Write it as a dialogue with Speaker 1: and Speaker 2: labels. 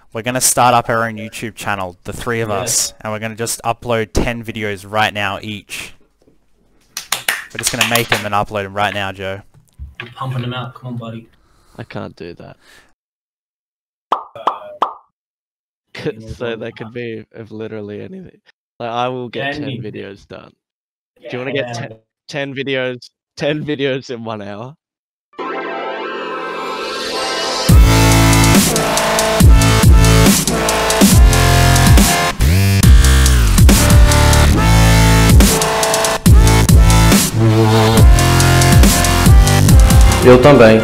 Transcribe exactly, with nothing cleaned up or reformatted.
Speaker 1: we're going to start up our own YouTube channel, the three of
Speaker 2: Yeah.
Speaker 1: us, and we're going to just upload ten videos right now each. We're just going to make them and upload them right now, Joe.
Speaker 2: I'm pumping them out. Come on, buddy.
Speaker 3: I can't do that.
Speaker 2: know,
Speaker 3: So they could be of literally anything. Like I will get ten
Speaker 2: Anything.
Speaker 3: videos done. Do you want to get ten, ten videos? Ten videos in one hour?
Speaker 4: Eu também.